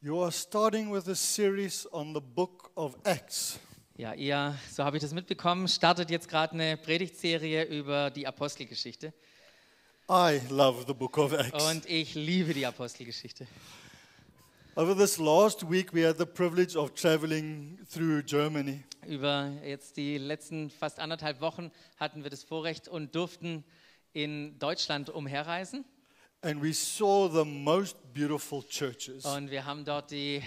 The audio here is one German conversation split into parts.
You are starting with a series on the book of Acts. Ja, ihr, so habe ich das mitbekommen, startet jetzt gerade eine Predigtserie über die Apostelgeschichte. I love the book of Acts. Und ich liebe die Apostelgeschichte. Over this last week, we had the privilege of traveling through Germany. Über jetzt die letzten fast 1,5 Wochen hatten wir das Vorrecht und durften in Deutschland umherreisen. And we saw the most beautiful churches. Und wir haben dort die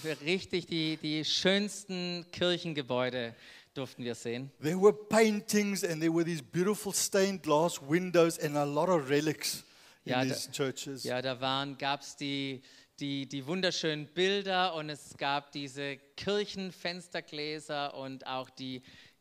schönsten Kirchengebäude durften wir sehen. There were paintings and there were these beautiful stained glass windows and a lot of relics in these churches. Ja, gab es die wunderschönen Bilder und es gab diese Kirchenfenstergläser und auch die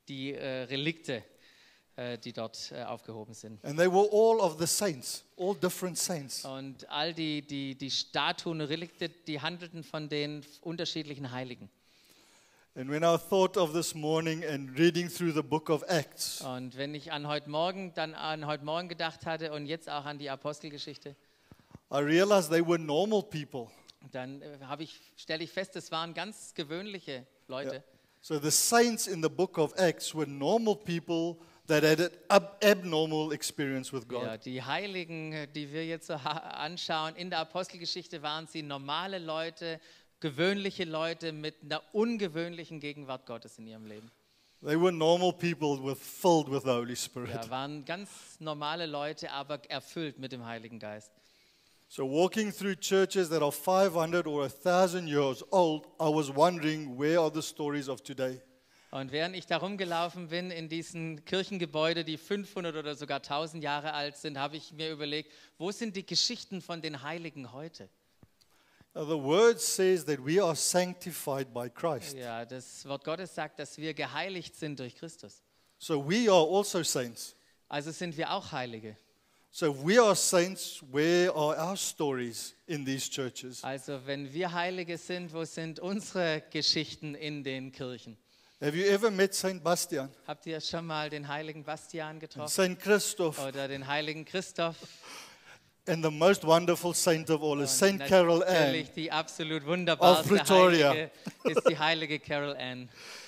Relikte, die dort aufgehoben sind. And they were all of the saints, all different saints. Und all die Statuen und Relikte, die handelten von den unterschiedlichen Heiligen. And when I thought of this morning and reading through the book of Acts, Und wenn ich an heute Morgen gedacht hatte und jetzt auch an die Apostelgeschichte, I realized they were normal people. dann stelle ich fest, es waren ganz gewöhnliche Leute. Yeah. So the saints in the book of Acts were normal people that had an abnormal experience with God. Ja, die Heiligen, die wir jetzt so anschauen, in der Apostelgeschichte waren sie normale Leute, gewöhnliche Leute mit einer ungewöhnlichen Gegenwart Gottes in ihrem Leben. They were normal people filled with the Holy Spirit. Ja, waren ganz normale Leute, aber erfüllt mit dem Heiligen Geist. So walking through churches that are 500 or 1,000 years old, I was wondering, where are the stories of today? Und während ich da rumgelaufen bin in diesen Kirchengebäuden, die 500 oder sogar 1000 Jahre alt sind, habe ich mir überlegt, wo sind die Geschichten von den Heiligen heute? Now the word says that we are sanctified by Christ. Ja, das Wort Gottes sagt, dass wir geheiligt sind durch Christus. So we are also saints. Also sind wir auch Heilige. So if we are saints, where are our stories in these churches? Also wenn wir Heilige sind, wo sind unsere Geschichten in den Kirchen? Have you ever met Saint Bastian? Habt ihr schon mal den heiligen Bastian getroffen? Saint Christoph? Oder den heiligen Christoph? And the most wonderful saint of all is Saint Carol Ann. Natürlich die absolut wunderbarste Heilige ist die heilige Carol Ann.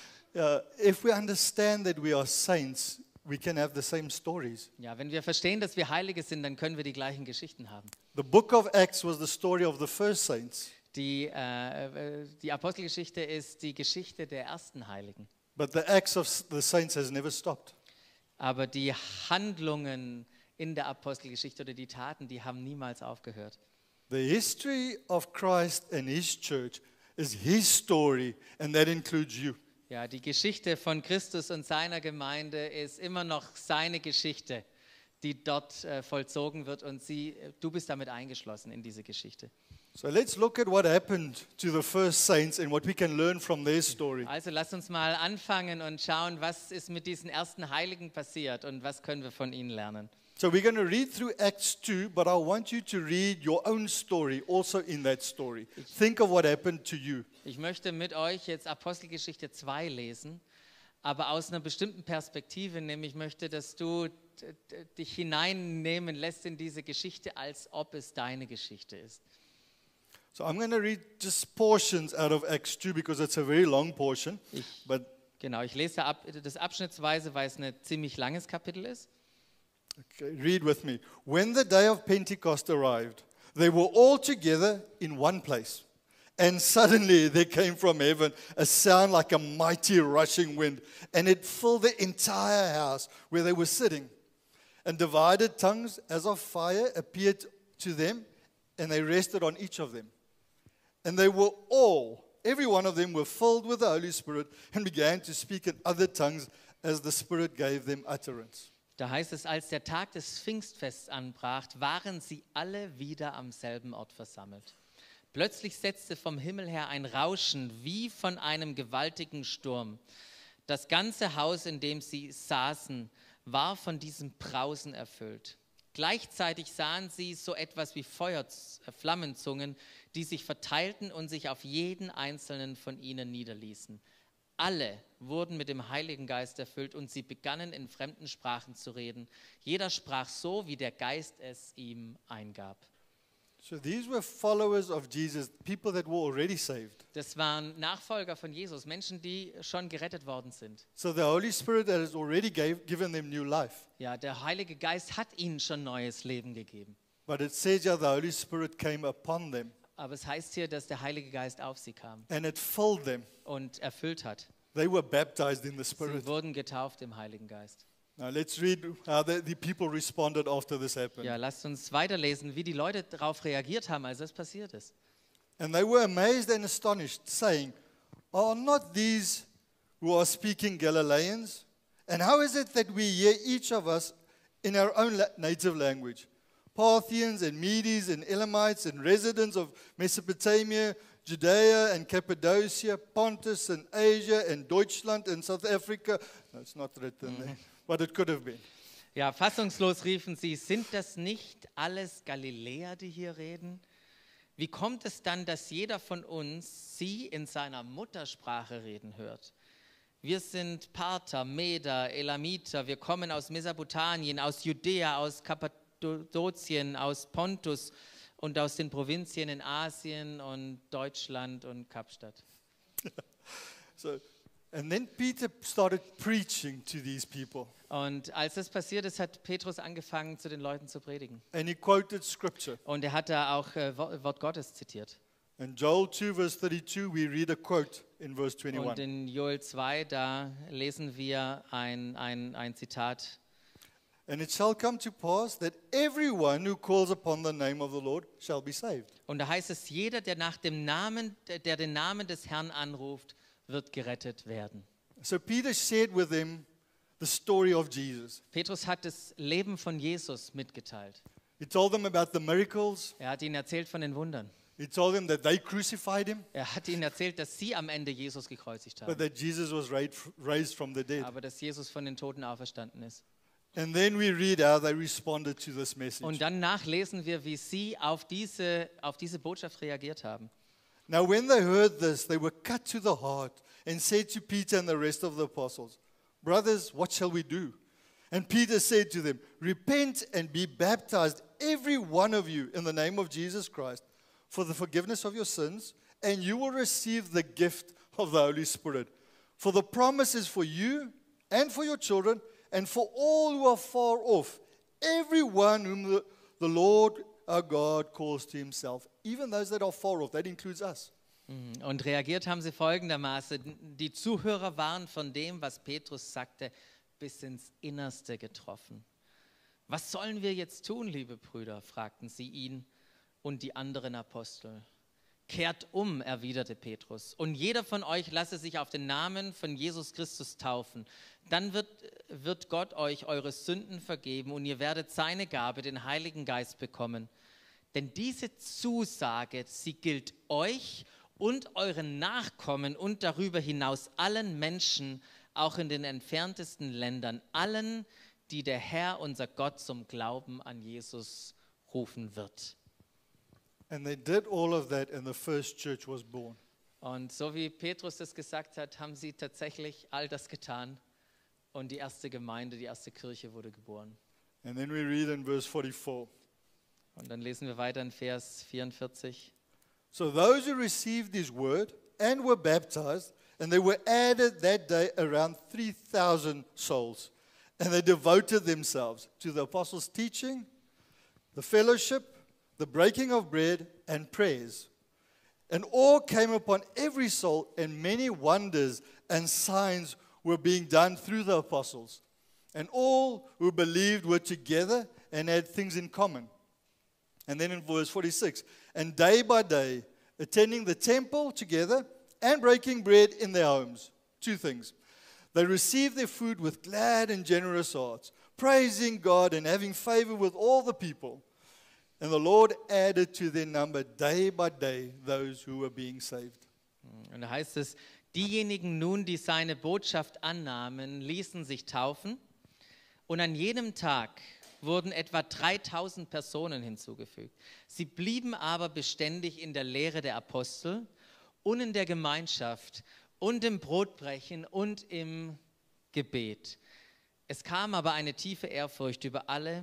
If we understand that we are saints, we can have the same stories. Ja, wenn wir verstehen, dass wir Heilige sind, dann können wir die gleichen Geschichten haben. The book of Acts was the story of the first saints. Die Apostelgeschichte ist die Geschichte der ersten Heiligen. But the acts of the saints has never stopped. Aber die Handlungen in der Apostelgeschichte oder die Taten, die haben niemals aufgehört. The history of Christ and his church is his story, and that includes you. Ja, die Geschichte von Christus und seiner Gemeinde ist immer noch seine Geschichte, die dort vollzogen wird und du bist damit eingeschlossen in diese Geschichte. So let's look at what happened to the first saints and what we can learn from their story. Also lasst uns mal anfangen und schauen, was ist mit diesen ersten Heiligen passiert und was können wir von ihnen lernen. So we're going to read through Acts 2, but I want you to read your own story also in that story. Think of what happened to you. Ich möchte mit euch jetzt Apostelgeschichte 2 lesen, aber aus einer bestimmten Perspektive, nämlich möchte, dass du dich hineinnehmen lässt in diese Geschichte, als ob es deine Geschichte ist. So I'm going to read just portions out of Acts 2 because it's a very long portion. Ich lese das abschnittsweise, weil es ein ziemlich langes Kapitel ist. Okay, read with me. When the day of Pentecost arrived, they were all together in one place. And suddenly there came from heaven a sound like a mighty rushing wind, and it filled the entire house where they were sitting. And divided tongues as of fire appeared to them, and they rested on each of them. And they were every one of them were filled with the Holy Spirit and began to speak in other tongues as the Spirit gave them utterance. Da heißt es, als der Tag des Pfingstfests anbrach, waren sie alle wieder am selben Ort versammelt. Plötzlich setzte vom Himmel her ein Rauschen wie von einem gewaltigen Sturm. Das ganze Haus, in dem sie saßen, war von diesem Brausen erfüllt. Gleichzeitig sahen sie so etwas wie Flammenzungen, die sich verteilten und sich auf jeden einzelnen von ihnen niederließen. Alle wurden mit dem Heiligen Geist erfüllt und sie begannen in fremden Sprachen zu reden. Jeder sprach so, wie der Geist es ihm eingab. So these were followers of Jesus, people that were already saved. Das waren Nachfolger von Jesus, Menschen, die schon gerettet worden sind. So the Holy Spirit that has already given them new life. Ja, der Heilige Geist hat ihnen schon neues Leben gegeben. But it says here the Holy Spirit came upon them Aber es heißt hier, dass der Heilige Geist auf sie kam and it filled them. und erfüllt hat. They were baptized in the Sie Spirit. wurden getauft im Heiligen Geist. Now let's read how the people responded after this happened. Ja, lasst uns weiterlesen, wie die Leute darauf reagiert haben, als das passiert ist. And they were amazed and astonished, saying, "Are not these who are speaking Galileans? And how is it that we hear each of us in our own native language? Parthians and Medes and Elamites and residents of Mesopotamia, Judea and Cappadocia, Pontus and Asia and Deutschland and South Africa." No, it's not written there, but it could have been. Ja, fassungslos riefen sie, sind das nicht alles Galiläer, die hier reden? Wie kommt es dann, dass jeder von uns sie in seiner Muttersprache reden hört? Wir sind Parther, Meder, Elamiter, wir kommen aus Mesopotamien, aus Judäa, aus Kappadokien, aus Pontus und aus den Provinzien in Asien und Deutschland und Kapstadt. So, and then Peter started preaching to these people. Und als das passiert ist, hat Petrus angefangen, zu den Leuten zu predigen. And he quoted scripture. Und er hat da auch Wort Gottes zitiert. In Joel 2 verse 32, we read a quote in verse Und 21. in Joel 2, da lesen wir ein Zitat. And it shall come to pass that everyone who calls upon the name of the Lord shall be saved. Und da heißt es, jeder, der den Namen des Herrn anruft, wird gerettet werden. So Peter shared with them the story of Jesus. Petrus hat das Leben von Jesus mitgeteilt. He told them about the miracles. Er hat ihnen erzählt von den Wundern. He told them that they crucified him, Er hat ihnen erzählt, dass sie am Ende Jesus gekreuzigt but haben, that Jesus was raised from the dead. aber dass Jesus von den Toten auferstanden ist. And then we read how they responded to this message. Und danach lesen wir, wie sie auf diese Botschaft reagiert haben. Now when they heard this, they were cut to the heart and said to Peter and the rest of the apostles, "Brothers, what shall we do?" And Peter said to them, "Repent and be baptized, every one of you, in the name of Jesus Christ, for the forgiveness of your sins, and you will receive the gift of the Holy Spirit. For the promise is for you and for your children and for all who are far off, everyone whom the Lord our God calls to himself." Even those that are far off, that includes us. Und reagiert haben sie folgendermaßen. Die Zuhörer waren von dem, was Petrus sagte, bis ins Innerste getroffen. Was sollen wir jetzt tun, liebe Brüder? Fragten sie ihn und die anderen Apostel. Kehrt um, erwiderte Petrus, und jeder von euch lasse sich auf den Namen von Jesus Christus taufen. Dann wird Gott euch eure Sünden vergeben und ihr werdet seine Gabe, den Heiligen Geist, bekommen. Denn diese Zusage, sie gilt euch und euren Nachkommen und darüber hinaus allen Menschen, auch in den entferntesten Ländern, allen, die der Herr, unser Gott, zum Glauben an Jesus rufen wird. And they did all of that, and the first church was born. Und so wie Petrus das gesagt hat, haben sie tatsächlich all das getan und die erste Gemeinde, die erste Kirche wurde geboren. And then we read in verse 44. Und dann lesen wir weiter in Vers 44. So those who received his word and were baptized, and they were added that day around 3,000 souls. And they devoted themselves to the apostles' teaching, the fellowship, the breaking of bread, and prayers. And awe came upon every soul, and many wonders and signs were being done through the apostles. And all who believed were together and had things in common. And then in verse 46, and day by day, attending the temple together and breaking bread in their homes. Two things. They received their food with glad and generous hearts, praising God and having favor with all the people. And the Lord added to their number day by day those who were being saved. Und da heißt es, diejenigen nun, die seine Botschaft annahmen, ließen sich taufen. Und an jenem Tag wurden etwa 3.000 Personen hinzugefügt. Sie blieben aber beständig in der Lehre der Apostel und in der Gemeinschaft und im Brotbrechen und im Gebet. Es kam aber eine tiefe Ehrfurcht über alle,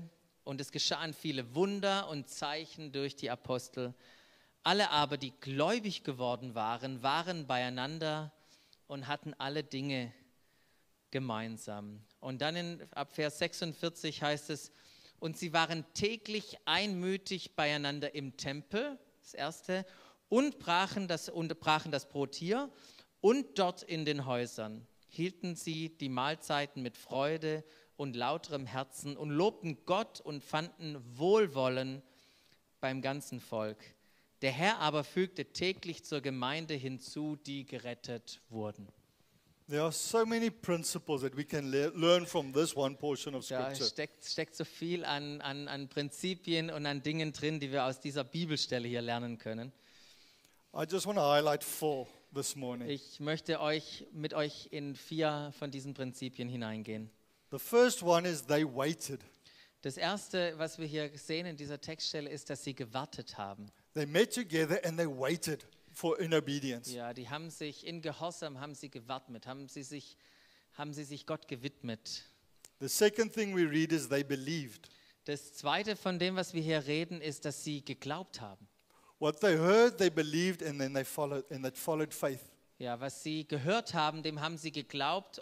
und es geschahen viele Wunder und Zeichen durch die Apostel. Alle aber, die gläubig geworden waren, waren beieinander und hatten alle Dinge gemeinsam. Und dann ab Vers 46 heißt es, und sie waren täglich einmütig beieinander im Tempel, das erste, und brachen das Brot hier und dort in den Häusern. Hielten sie die Mahlzeiten mit Freude und lauterem Herzen und lobten Gott und fanden Wohlwollen beim ganzen Volk. Der Herr aber fügte täglich zur Gemeinde hinzu, die gerettet wurden. There are so many principles that we can learn from this one portion of Da Scripture. steckt so viel an Prinzipien und an Dingen drin, die wir aus dieser Bibelstelle hier lernen können. I just want to highlight 4 this morning. Ich möchte mit euch in 4 von diesen Prinzipien hineingehen. The first one is they waited. Das erste, was wir hier sehen in dieser Textstelle, ist, dass sie gewartet haben. They met together and they waited in obedience. Ja, die haben sich in Gehorsam gewartet, haben sie sich Gott gewidmet. The second thing we read is they believed. Das zweite von dem, was wir hier reden, ist, dass sie geglaubt haben. What they heard, they believed, and then they followed faith. Ja, was sie gehört haben, dem haben sie geglaubt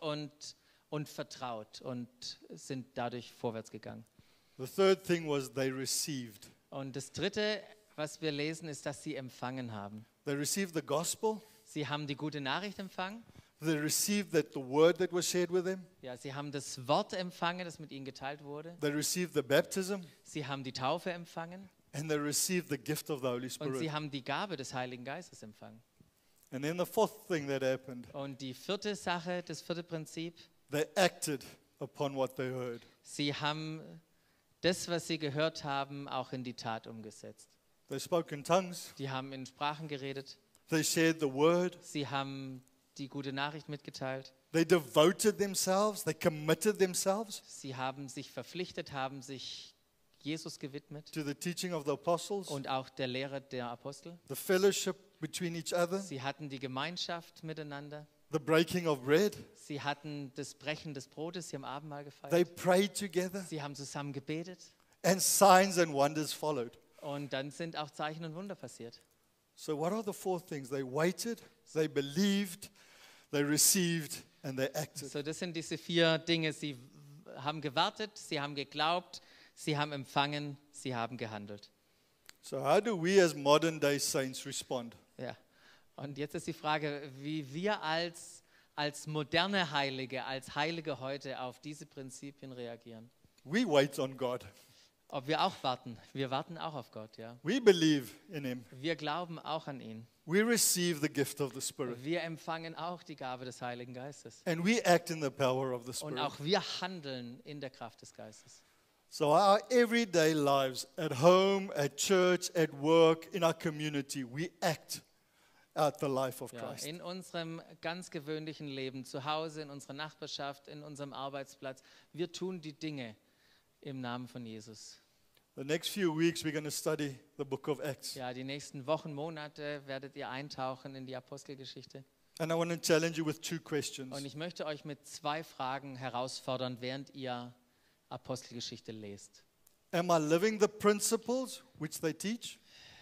und vertraut und sind dadurch vorwärts gegangen. The third thing was they received. Und das dritte, was wir lesen, ist, dass sie empfangen haben. They received the gospel. Sie haben die gute Nachricht empfangen. They received the word that was shared with them. Ja, sie haben das Wort empfangen, das mit ihnen geteilt wurde. They received the baptism. Sie haben die Taufe empfangen. And they received the gift of the Holy Und Spirit. sie haben die Gabe des Heiligen Geistes empfangen. And then the fourth thing that happened, Und die vierte Sache, das vierte Prinzip, they acted upon what they heard. sie haben das, was sie gehört haben, auch in die Tat umgesetzt. They spoke in tongues. Die haben in Sprachen geredet. They shared the word. Sie haben die gute Nachricht mitgeteilt. They devoted themselves. They committed themselves Sie haben sich verpflichtet, haben sich Jesus gewidmet to the teaching of the apostles, und auch der Lehre der Apostel. the fellowship between each other, Sie hatten die Gemeinschaft miteinander. the breaking of bread. Sie hatten das Brechen des Brotes, sie haben Abendmahl They gefeiert. prayed together, Sie haben zusammen gebetet and signs and wonders followed. und dann sind auch Zeichen und Wunder passiert. So, what are the 4 things? They waited, they believed, they received, and they acted. So, das sind diese 4 Dinge. Sie haben gewartet, sie haben geglaubt, sie haben empfangen, sie haben gehandelt. So, how do we as modern day saints respond? Ja. Und jetzt ist die Frage, wie wir als moderne Heilige, als Heilige heute auf diese Prinzipien reagieren. We wait on God. Ob wir auch warten. Wir warten auch auf Gott, ja. We believe in Him. Wir glauben auch an ihn. We receive the gift of the Spirit. Wir empfangen auch die Gabe des Heiligen Geistes. And we act in the power of the Und Spirit. auch wir handeln in der Kraft des Geistes. So, our everyday lives, at home, at church, at work, in our community, we act out the life of Ja, Christ. in unserem ganz gewöhnlichen Leben, zu Hause, in unserer Nachbarschaft, in unserem Arbeitsplatz, wir tun die Dinge im Namen von Jesus. The next few weeks, we're going to study the book of Acts. Ja, die nächsten Wochen, Monate werdet ihr eintauchen in die Apostelgeschichte. And I want to challenge you with 2 questions. Und ich möchte euch mit 2 Fragen herausfordern, während ihr Apostelgeschichte lest. Am I living the principles which they teach?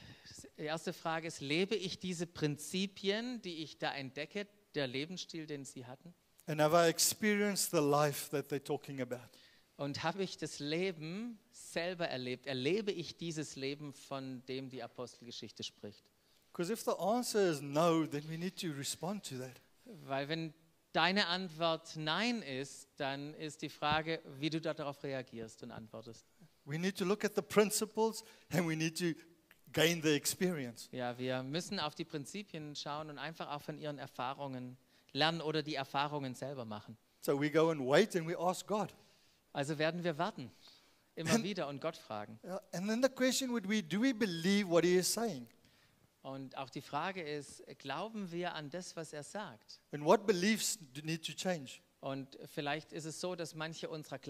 Die erste Frage ist, lebe ich diese Prinzipien, die ich da entdecke, der Lebensstil, den sie hatten? And have I experienced the life that they're talking about? Und habe ich das Leben selber erlebt? Erlebe ich dieses Leben, von dem die Apostelgeschichte spricht? Because if the answer is no, then we need to respond to that. Weil wenn deine Antwort Nein ist, dann ist die Frage, wie du darauf reagierst und antwortest. We need to look at the principles and we need to gain the experience. Ja, wir müssen auf die Prinzipien schauen und einfach auch von ihren Erfahrungen lernen oder die Erfahrungen selber machen. So we go and wait and we ask God. Also werden wir warten, immer wieder und Gott fragen. And then the question would be, do we believe what He is saying? Und auch die Frage ist, glauben wir an das, was er sagt? And what beliefs need to change? Und vielleicht ist es so, dass manche unserer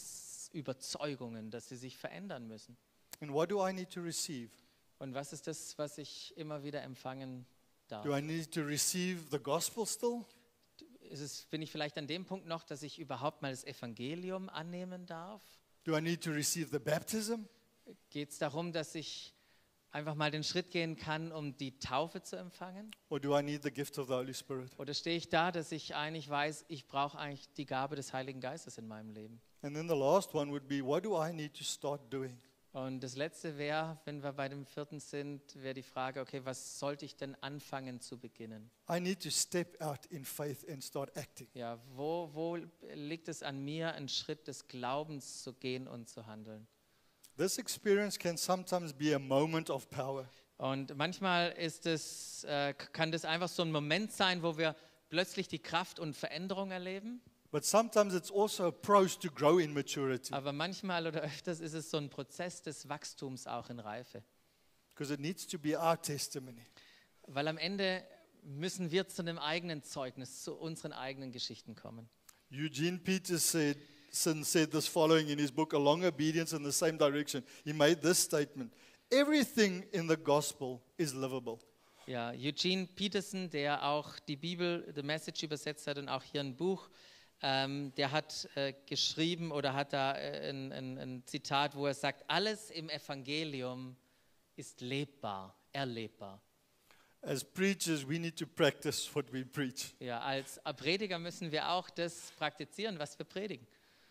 Glaubensüberzeugungen, dass sie sich verändern müssen. And what do I need to receive? Und was ist das, was ich immer wieder empfangen darf? Do I need to receive the gospel still? Bin ich vielleicht an dem Punkt noch, dass ich überhaupt mal das Evangelium annehmen darf? Do I need to receive the baptism? Geht es darum, dass ich einfach mal den Schritt gehen kann, um die Taufe zu empfangen? Or do I need the gift of the Holy Spirit? Oder stehe ich da, dass ich eigentlich weiß, ich brauche eigentlich die Gabe des Heiligen Geistes in meinem Leben? And then the last one would be, what do I need to start doing? Und das Letzte wäre, wenn wir bei dem vierten sind, wäre die Frage, okay, was sollte ich denn anfangen zu beginnen? I need to step out in faith and start acting. Ja, wo liegt es an mir, einen Schritt des Glaubens zu gehen und zu handeln? This experience can sometimes be a moment of power. Und manchmal kann das einfach so ein Moment sein, wo wir plötzlich die Kraft und Veränderung erleben. But sometimes it's also a process to grow in maturity, Aber manchmal oder öfters ist es so ein Prozess des Wachstums auch in Reife. because it needs to be our testimony. Weil am Ende müssen wir zu einem eigenen Zeugnis, zu unseren eigenen Geschichten kommen. Eugene Peterson said this following in his book, A Long Obedience in the Same Direction. He made this statement: everything in the gospel is livable. Ja, Eugene Peterson, der auch die Bibel, The Message übersetzt hat und auch hier ein Buch, der hat geschrieben oder hat da ein Zitat, wo er sagt, alles im Evangelium ist lebbar, erlebbar. As preachers, we need to practice what we preach. Ja, als Prediger müssen wir auch das praktizieren, was wir predigen.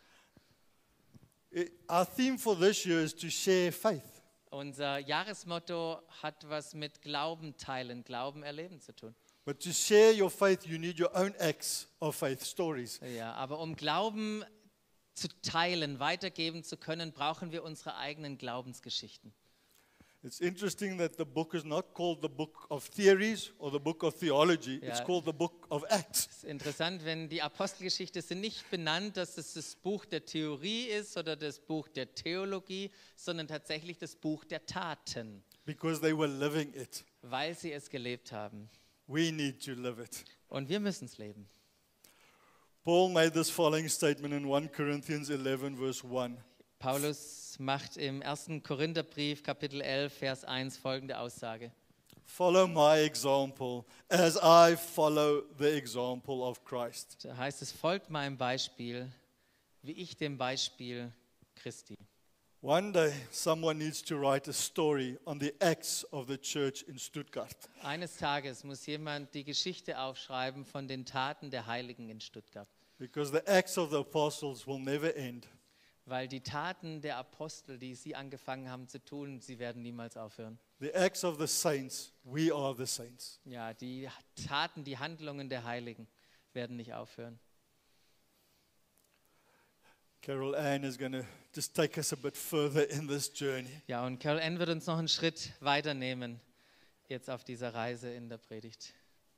Our theme for this year is to share faith. Unser Jahresmotto hat was mit Glauben teilen, Glauben erleben zu tun. But to share your faith, you need your own acts of faith, stories. Ja, aber um Glauben zu teilen, weitergeben zu können, brauchen wir unsere eigenen Glaubensgeschichten. It's interesting that the book is not called the book of theories or the book of theology. It's Yeah. called the book of Acts. Es ist interessant, wenn die Apostelgeschichte sind nicht benannt, dass es das Buch der Theorie ist oder das Buch der Theologie, sondern tatsächlich das Buch der Taten, Because they were living it. weil sie es gelebt haben. We need to live it. Und wir müssen es leben. Paul made this following statement in 1 Corinthians 11, verse 1. Paulus macht im 1. Korintherbrief, Kapitel 11, Vers 1 folgende Aussage. Follow my example as I follow the example of Christ. Da heißt es, folgt meinem Beispiel, wie ich dem Beispiel Christi. One day, someone needs to write a story on the acts of the church in Stuttgart. Eines Tages muss jemand die Geschichte aufschreiben von den Taten der Heiligen in Stuttgart. Because the acts of the apostles will never end. Weil die Taten der Apostel, die sie angefangen haben zu tun, sie werden niemals aufhören. The acts of the saints, we are the saints. Ja, die Taten, die Handlungen der Heiligen werden nicht aufhören. Carol Ann is going to just take us a bit further in this journey. Ja, und Carol Ann wird uns noch einen Schritt weiternehmen, jetzt auf dieser Reise in der Predigt.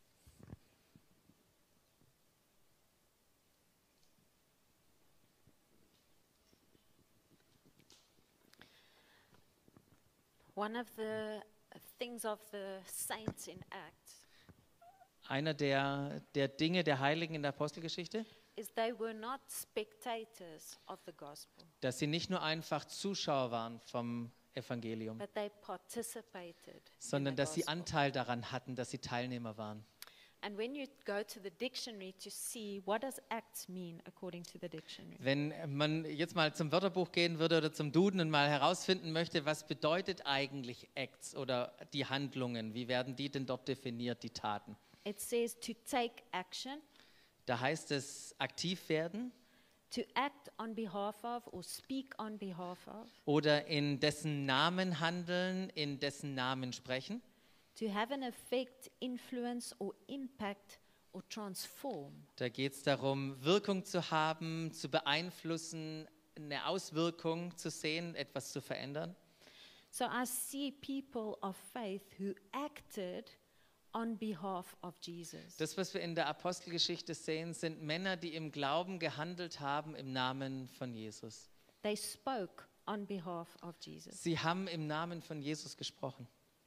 One of the things of the saints in Acts Einer der Dinge der Heiligen in der Apostelgeschichte, is they were not spectators of the gospel, dass sie nicht nur einfach Zuschauer waren vom Evangelium, but they participated sondern in the dass sie gospel. Anteil daran hatten, dass sie Teilnehmer waren. And when you go to the dictionary to see what does Acts mean according to the dictionary, Wenn man jetzt mal zum Wörterbuch gehen würde oder zum Duden und mal herausfinden möchte, was bedeutet eigentlich Acts oder die Handlungen, wie werden die denn dort definiert, die Taten? it says to take action, Da heißt es aktiv werden to act on behalf of or speak on behalf of, oder in dessen Namen handeln, in dessen Namen sprechen, to have an effect, influence or impact or transform. Da geht es darum, Wirkung zu haben, zu beeinflussen, eine Auswirkung zu sehen, etwas zu verändern. So I see people of faith who acted on behalf of Jesus. Das, was wir in der Apostelgeschichte sehen, sind Männer, die im Glauben gehandelt haben im Namen von Jesus. They spoke on behalf of Jesus. Sie haben im Namen von Jesus gesprochen.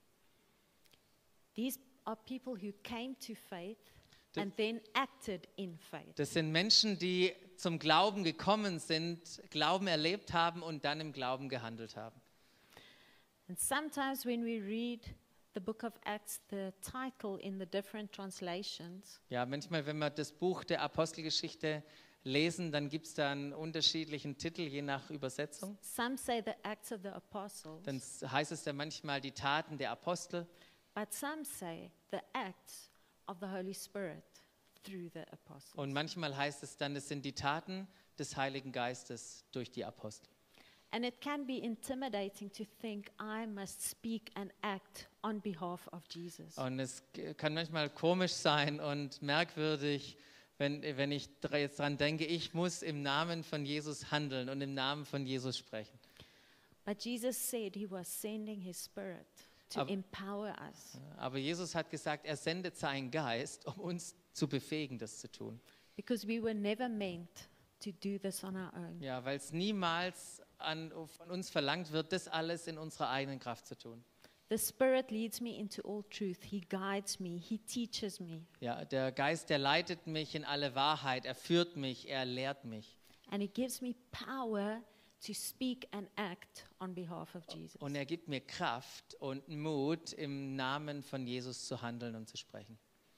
These are people who came to faith The- and then acted in faith. Das sind Menschen, die zum Glauben gekommen sind, Glauben erlebt haben und dann im Glauben gehandelt haben. And sometimes when we read the book of Acts, the title in the different translations, Ja, manchmal, wenn wir das Buch der Apostelgeschichte lesen, dann gibt es da einen unterschiedlichen Titel, je nach Übersetzung. Some say the Acts of the Apostles, Dann heißt es ja manchmal die Taten der Apostel. but some say the acts of the Holy Spirit through the apostles. Und manchmal heißt es dann, es sind die Taten des Heiligen Geistes durch die Apostel. And it can be intimidating to think I must speak and act on behalf of Jesus. Und es kann manchmal komisch sein und merkwürdig, wenn ich jetzt dran denke, ich muss im Namen von Jesus handeln und im Namen von Jesus sprechen. But Jesus said he was sending his Spirit to Aber- empower us Aber Jesus hat gesagt, er sendet seinen Geist, um uns zu befähigen, das zu tun. because we were never meant to do this on our own. Ja, weil es niemals von uns verlangt wird, das alles in unserer eigenen Kraft zu tun. The Spirit leads me into all truth. He guides me. He teaches me. Ja, der Geist, der leitet mich in alle Wahrheit, er führt mich, er lehrt mich. And he gives me power to speak and act on behalf of Jesus. Und er gibt mir Kraft und Mut, im Namen von Jesus zu handeln und zu sprechen.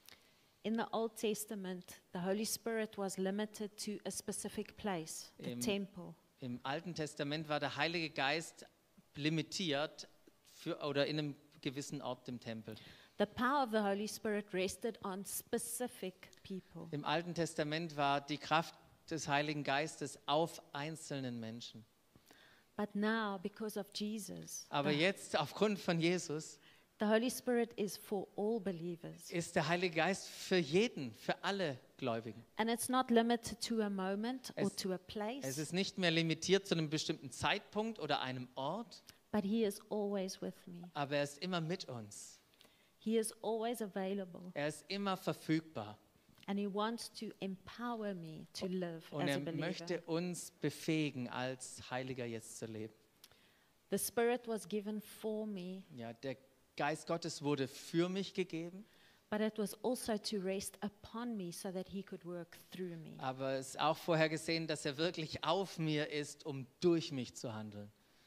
In the Old Testament, the Holy Spirit was limited to a specific place, the Im- temple. Im Alten Testament war der Heilige Geist limitiert oder in einem gewissen Ort im Tempel. The power of the Holy Spirit rested on specific people. Im Alten Testament war die Kraft des Heiligen Geistes auf einzelnen Menschen. But now, because of Jesus, Aber jetzt, aufgrund von Jesus, the Holy Spirit is for all believers. ist der Heilige Geist für jeden, für alle Gläubigen. And it's not limited to a moment or Es- to a place, Es ist nicht mehr limitiert zu einem bestimmten Zeitpunkt oder einem Ort, but He is always with me. aber er ist immer mit uns. He is always available, Er ist immer verfügbar. and He wants to empower me to live Und as er a believer. möchte uns befähigen, als Heiliger jetzt zu leben. The Spirit was given for me, Ja, der Geist Gottes wurde für mich gegeben, but it was also to rest upon me so that He could work through me. aber es ist auch vorhergesehen, dass er wirklich auf mir ist, um durch mich zu handeln.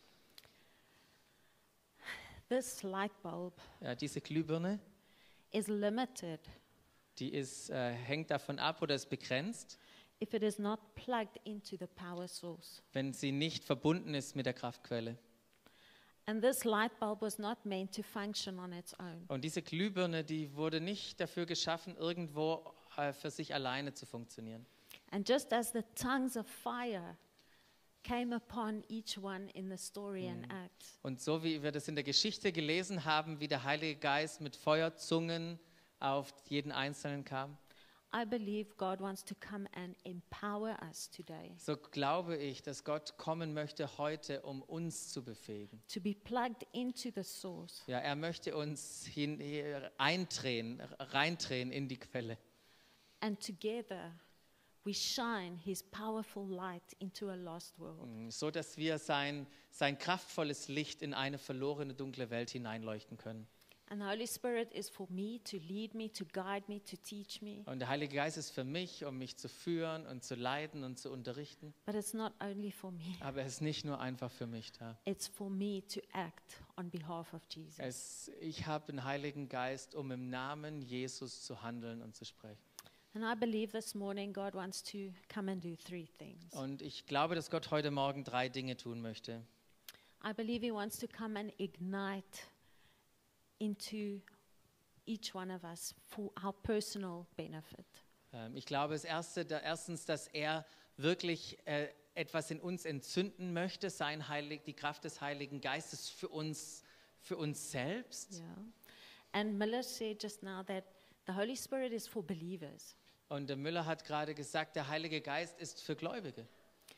This light bulb Ja, diese Glühbirne, is limited die hängt davon ab oder ist begrenzt, if it is not plugged into the power source. wenn sie nicht verbunden ist mit der Kraftquelle. And this light bulb was not meant to function on its own. Und diese Glühbirne, die wurde nicht dafür geschaffen, irgendwo für sich alleine zu funktionieren. And just as the tongues of fire came upon each one in the story and Acts, Und so wie wir das in der Geschichte gelesen haben, wie der Heilige Geist mit Feuerzungen auf jeden Einzelnen kam, I believe God wants to come and empower us today so glaube ich, dass Gott kommen möchte heute, um uns zu befähigen. to be plugged into the source Ja, er möchte uns reindrehen in die Quelle. and together we shine his powerful light into a lost world. So dass wir sein kraftvolles Licht in eine verlorene, dunkle Welt hineinleuchten können. And the Holy Spirit is for me to lead me, to guide me, to teach me. Und der Heilige Geist ist für mich, um mich zu führen und zu leiten und zu unterrichten. But it's not only for me, Aber er ist nicht nur einfach für mich da. it's for me to act on behalf of Jesus. Ich habe den Heiligen Geist, um im Namen Jesus zu handeln und zu sprechen. And I believe this morning God wants to come and do three things. Und ich glaube, dass Gott heute Morgen 3 Dinge tun möchte. I believe He wants to come and ignite into each one of us for our personal benefit. Ich glaube, erstens, dass er wirklich etwas in uns entzünden möchte, die Kraft des Heiligen Geistes für uns selbst. Yeah. And Miller said just now that the Holy Spirit is for believers. Und der Müller hat gerade gesagt, der Heilige Geist ist für Gläubige.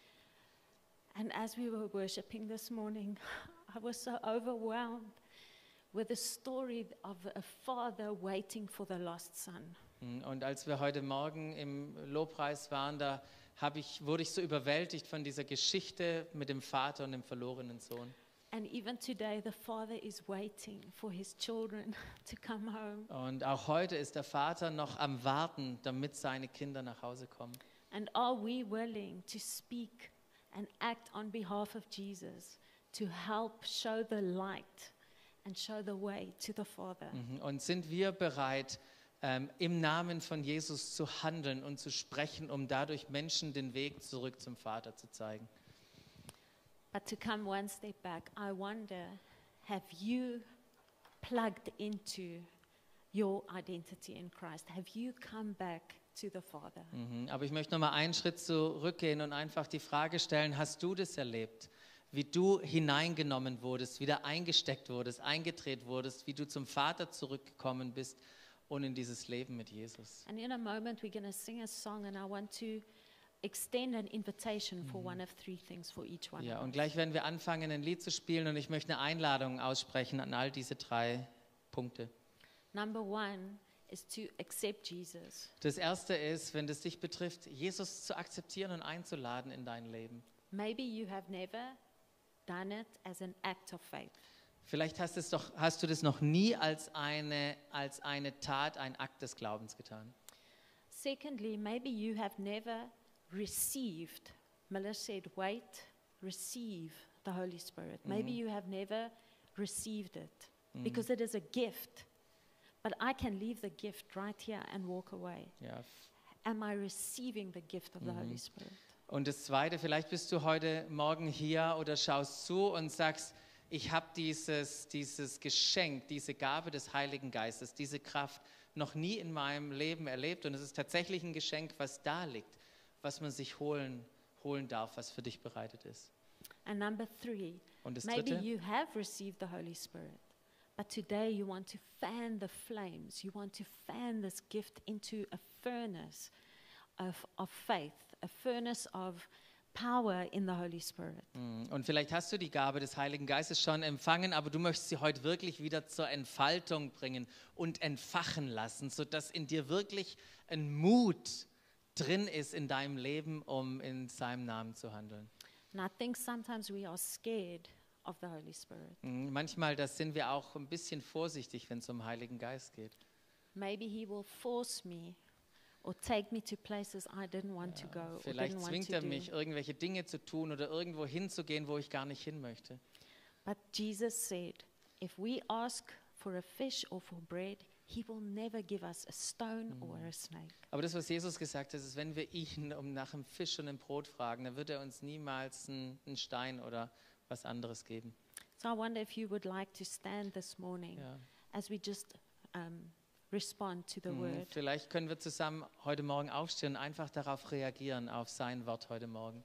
And as we were worshiping this morning, I was so overwhelmed with the story of a father waiting for the lost son. Und als wir heute Morgen im Lobpreis waren, wurde ich so überwältigt von dieser Geschichte mit dem Vater und dem verlorenen Sohn. And even today, the father is waiting for his children to come home. Und auch heute ist der Vater noch am Warten, damit seine Kinder nach Hause kommen. And are we willing to speak and act on behalf of Jesus to help show the light and show the way to the Father? Und sind wir bereit, im Namen von Jesus zu handeln und zu sprechen, um dadurch Menschen den Weg zurück zum Vater zu zeigen. But to come one step back, I wonder, have you plugged into your identity in Christ? Have you come back to the Father? Aber ich möchte noch mal einen Schritt zurückgehen und einfach die Frage stellen, hast du das erlebt? Wie du hineingenommen wurdest, wieder eingesteckt wurdest, eingedreht wurdest, wie du zum Vater zurückgekommen bist und in dieses Leben mit Jesus. And in a moment, we're going to sing a song, and I want to extend an invitation for one of three things for each one. Ja, of und us. gleich werden wir anfangen, ein Lied zu spielen und ich möchte eine Einladung aussprechen an all diese 3 Punkte. Number one is to accept Jesus. Das erste ist, wenn es dich betrifft, Jesus zu akzeptieren und einzuladen in dein Leben. Maybe you have never done it as an act of faith. Vielleicht hast du das noch nie als eine Tat, ein Akt des Glaubens getan. Secondly, maybe you have never received, Miller said, wait, receive the Holy Spirit. Maybe you have never received it because it is a gift. But I can leave the gift right here and walk away. Ja. Am I receiving the gift of the Holy Spirit? Und das Zweite, vielleicht bist du heute Morgen hier oder schaust zu und sagst, ich habe dieses Geschenk, diese Gabe des Heiligen Geistes, diese Kraft noch nie in meinem Leben erlebt. Und es ist tatsächlich ein Geschenk, was da liegt, was man sich holen darf, was für dich bereitet ist. And number three, Und das maybe Dritte, you have received the Holy Spirit, but today you want to fan the flames. You want to fan this gift into a furnace of faith, a furnace of power in the Holy Spirit. und vielleicht hast du die Gabe des Heiligen Geistes schon empfangen, aber du möchtest sie heute wirklich wieder zur Entfaltung bringen und entfachen lassen, sodass in dir wirklich ein Mut drin ist in deinem Leben, um in seinem Namen zu handeln. And I think sometimes we are scared of the Holy Spirit. Manchmal sind wir auch ein bisschen vorsichtig, wenn es um Heiligen Geist geht. Maybe he will force me or take me to places I didn't want to go or Vielleicht didn't want zwingt to er do. mich, irgendwelche Dinge zu tun oder irgendwo hinzugehen, wo ich gar nicht hin möchte. But Jesus said, if we ask for a fish or for bread, he will never give us a stone or a snake. Aber das, was Jesus gesagt hat, ist, wenn wir ihn nach einem Fisch und einem Brot fragen, dann wird er uns niemals einen Stein oder was anderes geben. So I wonder if you would like to stand this morning Ja. as we just respond to the word. Vielleicht können wir zusammen heute Morgen aufstehen und einfach darauf reagieren, auf sein Wort heute Morgen.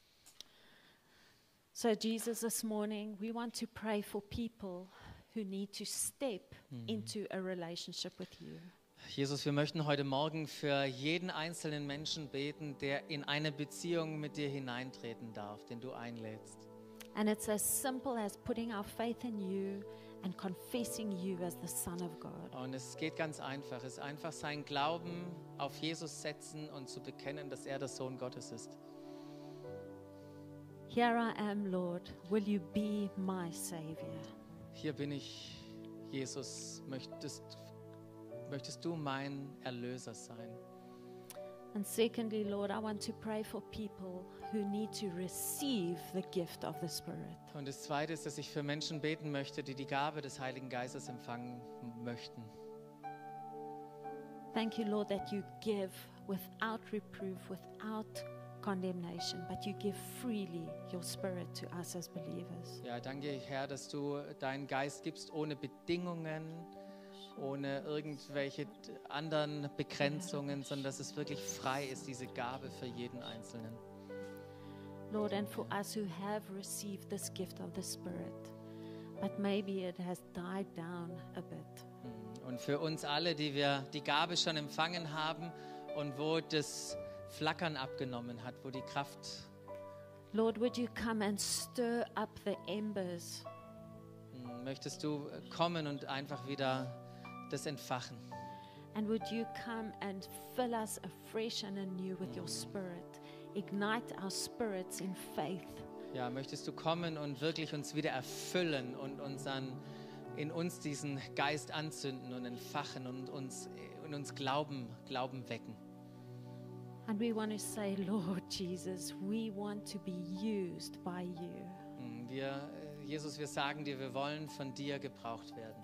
So Jesus, this morning we want to pray for people who need to step into a relationship with you. Jesus, wir möchten heute Morgen für jeden einzelnen Menschen beten, der in eine Beziehung mit dir hineintreten darf, den du einlädst. And it's as simple as putting our faith in you and confessing you as the Son of God. Und es geht ganz einfach. Es ist einfach sein Glauben auf Jesus setzen und zu bekennen, dass er der Sohn Gottes ist. Here I am, Lord. Will you be my Savior? Hier bin ich, Jesus. Möchtest du mein Erlöser sein? And secondly, Lord, I want to pray for people who need to receive the gift of the Spirit. Und das Zweite ist, dass ich für Menschen beten möchte, die die Gabe des Heiligen Geistes empfangen möchten. Thank you, Lord, that you give without reproof, without condemnation, but you give freely your Spirit to us as believers. Ja, danke, Herr, dass du deinen Geist gibst ohne Bedingungen, ohne irgendwelche anderen Begrenzungen, sondern dass es wirklich frei ist, diese Gabe für jeden Einzelnen. Lord, and for us who have received this gift of the Spirit, but maybe it has died down a bit. Und für uns alle, die wir die Gabe schon empfangen haben und wo das Flackern abgenommen hat, wo die Kraft, Lord, would you come and stir up the embers? möchtest du kommen und einfach wieder das entfachen. And would you come and fill us afresh and anew with your Spirit? Ignite our spirits in faith. Ja, möchtest du kommen und wirklich uns wieder erfüllen und in uns diesen Geist anzünden und entfachen und in uns Glauben wecken. And we want to say, Lord Jesus, we want to be used by you. Jesus, wir sagen dir, wir wollen von dir gebraucht werden.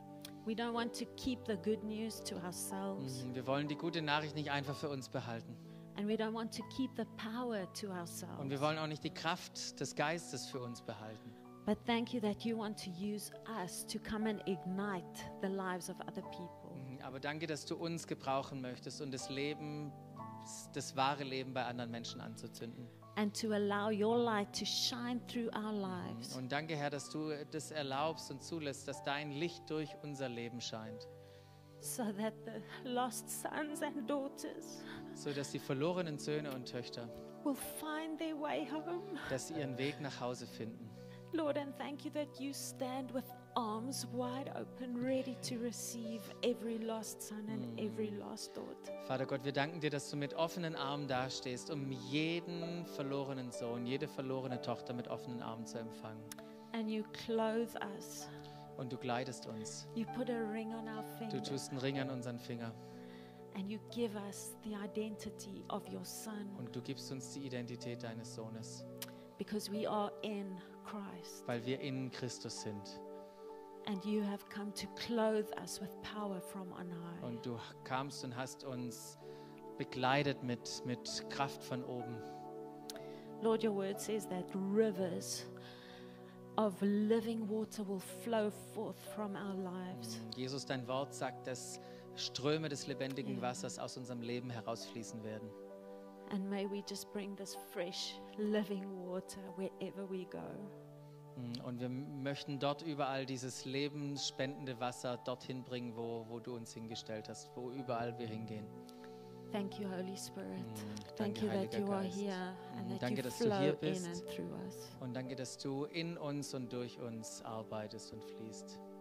We don't want to keep the good news to ourselves. Wir wollen die gute Nachricht nicht einfach für uns behalten. And we don't want to keep the power to Und ourselves. wir wollen auch nicht die Kraft des Geistes für uns behalten. But thank you that you want to use us to come and ignite the lives of other people. Aber danke, dass du uns gebrauchen möchtest und das Leben, das wahre Leben bei anderen Menschen anzuzünden. And to allow your light to shine through our lives. Und danke, Herr, dass du das erlaubst und zulässt, dass dein Licht durch unser Leben scheint, So that the lost sons and daughters so dass die verlorenen Söhne und Töchter, will find their way home. dass sie ihren Weg nach Hause finden. Lord, and thank you that you stand with arms wide open, ready to receive every lost son and every lost daughter. Vater Gott, wir danken dir, dass du mit offenen Armen dastehst, um jeden verlorenen Sohn, jede verlorene Tochter mit offenen Armen zu empfangen. And you clothe us. Und du kleidest uns. You put a ring on our Du finger. tust einen Ring an unseren Finger. And you give us the identity of your son. Und du gibst uns die Identität deines Sohnes, Because we are in Christ. weil wir in Christus sind. And you have come to clothe us with power from on high. Und du kamst und hast uns bekleidet mit Kraft von oben. Lord, your word says that rivers of living water will flow forth from our lives. Jesus, dein Wort sagt, dass Ströme des lebendigen Wassers aus unserem Leben herausfließen werden. And may we just bring this fresh, living water wherever we go. Und wir möchten dort überall dieses lebensspendende Wasser dorthin bringen, wo du uns hingestellt hast, wo überall wir hingehen. Thank you, Holy Spirit. Danke, Thank you that Heiliger you are Geist. here and that Danke, you dass du hier flow in bist. and through us. Und danke, dass du in uns und durch uns arbeitest und fließt.